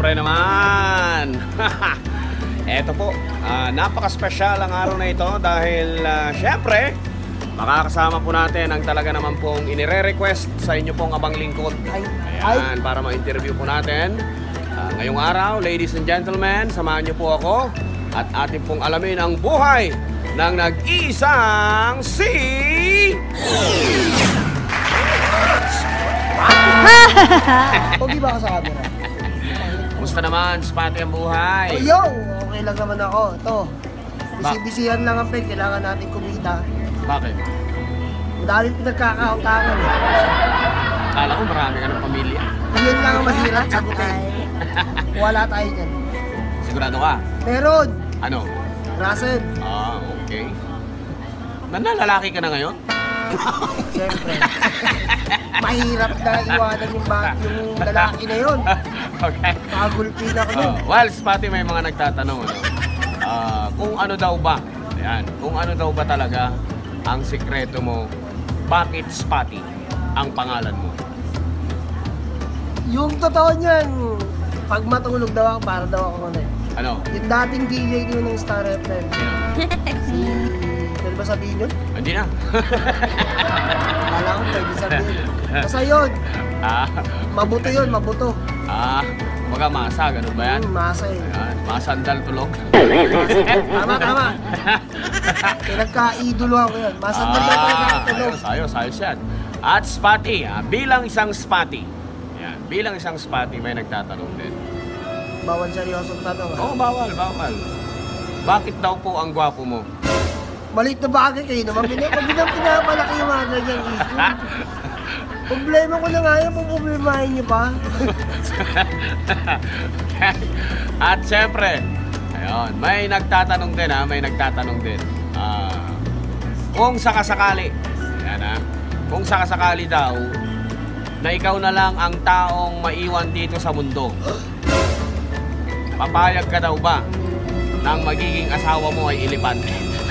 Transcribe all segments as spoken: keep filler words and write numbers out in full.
syempre naman. Eto po, uh, napaka-special ang araw na ito dahil uh, syempre, makakasama po natin ang talaga naman pong inire-request sa inyo pong abang lingkod. Ayan, para ma-interview po natin. Uh, ngayong araw, ladies and gentlemen, samahan niyo po ako at atin pong alamin ang buhay ng nag-iisang si... Pogi ba ka sa camera? Kumusta naman, Spotty, ang buhay? Oh, yo! Okay lang naman ako. Ito, bisi-bisihan lang ang peg. Kailangan natin kumita. Bakit? Madami pinagkakautakan eh. Kala ko marami ka ng pamilya. Yun lang ang mahirap, sagutin. Wala tayo dyan. Sigurado ka? Meron! Ano? Russell. Ah, okay. Nanlalaki ka na ngayon? Siyempre. Mahirap na iwanan yung, yung lalaki na yun. Okay. Pagulpin ako nun. Oh, well, Spotty, may mga nagtatanong, ano? Uh, kung ano daw ba, ayan, kung ano daw ba talaga ang sikreto mo, bakit Spotty ang pangalan mo? Yung totoo niyan, pag matulog daw ako, para daw ako na eh. Ano? Yung dating D J ko ng Star F M. Si... Pwede ba sabihin yun? Hindi na. Kala ko pwede sabihin. Basta yun. Ah. Mabuto yun, mabuto. Ah, kumbaga masa, ganun ba yan? Hmm, masa eh. Ayan, masandal tulog. Tama, tama. Pinagka-idolo ako yun. Masandal na Ah, tulog. ayos, ayos, ayos yan. At Spotty, ah, bilang isang Spotty, ayan, bilang isang Spotty, may nagtatanong din. Bawal seryosong tanong. Oo, oh, bawal, bawal. Bakit daw po ang gwapo mo? Maliit na bagay kayo naman. Huwag nang pinapalaki yung mga ganyan issue. Problema ko na nga yun, puproblemahin niyo pa. At syempre, ayun, may nagtatanong din ha, may nagtatanong din. Ah, kung sakasakali, yan ha, kung sakasakali daw, na ikaw na lang ang taong maiwan dito sa mundo, papayag ka daw ba nang magiging asawa mo ay ilipante?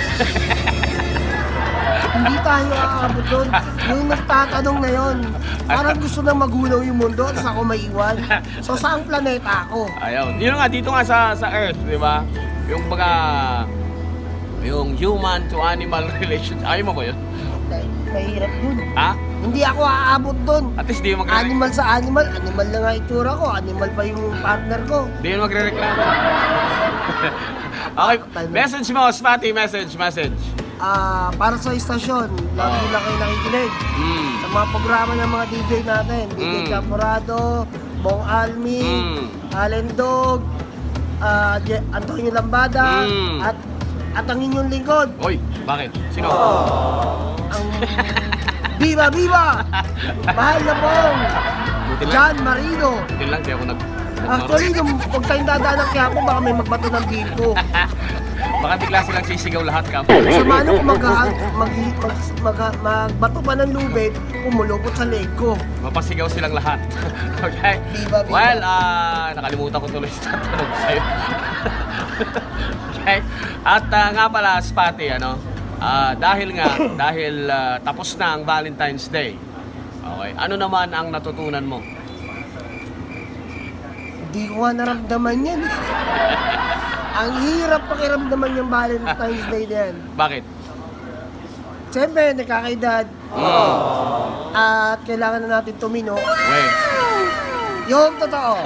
Hindi tayo aabot doon. Yung nagtatanong na yon, parang gusto nang magunaw yung mundo at ako maiwan. So, saang planeta ako? Ayun. Yun nga, dito nga sa, sa Earth, di ba? Yung baga, yung human to animal relationship. Ayaw mo ba yun? Mahirap yun. Ha? Hindi ako aabot doon. At least di mo magre- Animal sa animal. Animal na nga itsura ko. Animal pa yung partner ko. Di mo magre-reklamo. Okay, message mo, Spotty, message, message. Ah, para sa istasyon, lagi Oh. lang kayo nakikinig. Mm. Sa mga programa ng mga D J natin, D J Mm. Champorado, Bong Almi, Mm. Allen Dog, ah, Je- Antonio Lambada, Mm. at at ang inyong lingkod, Oy, bakit? Sino? ang Viva Viva! Mahal na pong Buti lang. John Marino. Buti lang, di ako nag... Actually, yung pag tayong dadaanan kaya ako, baka may magbato ng bimpo. Baka bigla silang sisigaw lahat ka. Sa mano kung mag, mag, mag, mag, magbato pa ng lubid, pumulupot sa leg ko. Mapasigaw silang lahat. Okay? Viva, viva. Well, ah, nakalimutan ko tuloy sa tanong sa'yo. Okay? At ah, nga pala, Spotty, ano, ah, dahil nga, dahil ah, tapos na ang Valentine's Day, okay, ano naman ang natutunan mo? Hindi ko nga naramdaman yan. Ang hirap pakiramdaman yung Valentine's Day na yan. Bakit? Siyempre, nakakaedad. Mm. At kailangan na natin tumino. Wait. Yung totoo.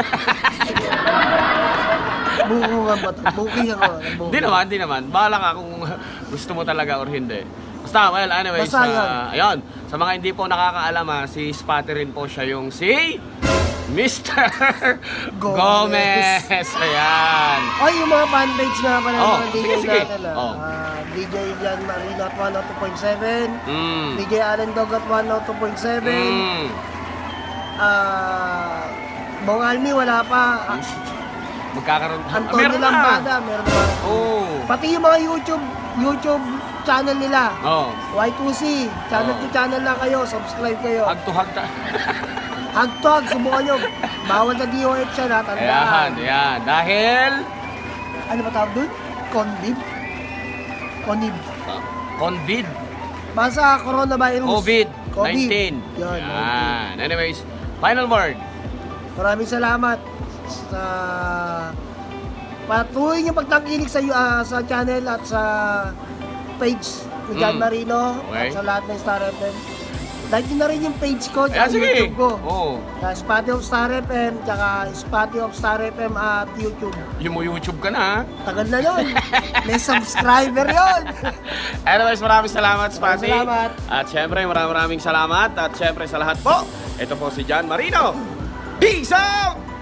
Buko nga ba ito? Buki ako. Buki. Di naman, di naman. Bahala ka kung gusto mo talaga or hindi. Basta, well, anyways, Basta yun. uh, ayun. Sa mga hindi po nakakaalam, ha, si Spotty rin po siya yung si Mister Gomez. Gomez. Ayan. Ay, yung mga fanpage nga pala ng Oh, mga D J sige, sige. natin. Ah. Oh. Ah, D J Jan Marino at one oh two point seven. Mm. D J Allen Dog at one oh two point seven. Mm. Ah, Bong Almi, wala pa. Ah, Magkakaroon. Antonio Meron na. Lambada, meron pa. Oh. Pati yung mga YouTube YouTube channel nila. Oh. Y two C, channel Oh. to channel lang kayo, subscribe kayo. Hag to hag ta. Hagtog, subukan nyo. Bawal na D O H yan, ha? Ayan, Tandaan. ayan. Dahil... Ano ba tawag doon? Convid? Convid. Convid. Basta coronavirus. COVID nineteen. Yan. Ayan. Anyways, final word. Maraming salamat sa patuloy niyo pagtangkilik sa ah, sa channel at sa page ni John Mm. Marino Okay. at sa lahat ng Star F M. Like nyo na rin yung page ko Ayan, at sige. YouTube ko. Oo. Sa Spotty of Star F M, tsaka Spotty of Star F M at YouTube. Yung mo YouTube ka na, ha? Tagal na yun. May subscriber yun. Anyways, maraming salamat, Spotty. Maraming salamat. At syempre, maraming maraming salamat. At syempre sa lahat po, ito po si John Marino. Peace out!